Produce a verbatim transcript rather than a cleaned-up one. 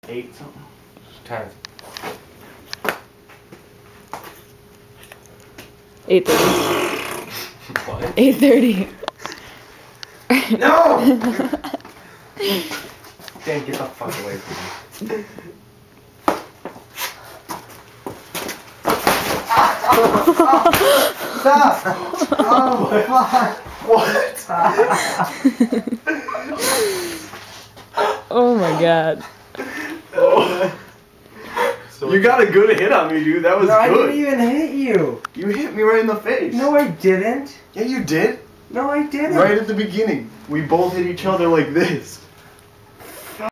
Eight something. Ten. Eight thirty. What? Eight thirty. No! Dan, get the fuck away from me. Stop! Oh, fuck! What? Oh my god. Oh. You got a good hit on me, dude. That was No, I good. didn't even hit you. You hit me right in the face. No, I didn't. Yeah, you did. No, I didn't. Right at the beginning. We both hit each other like this.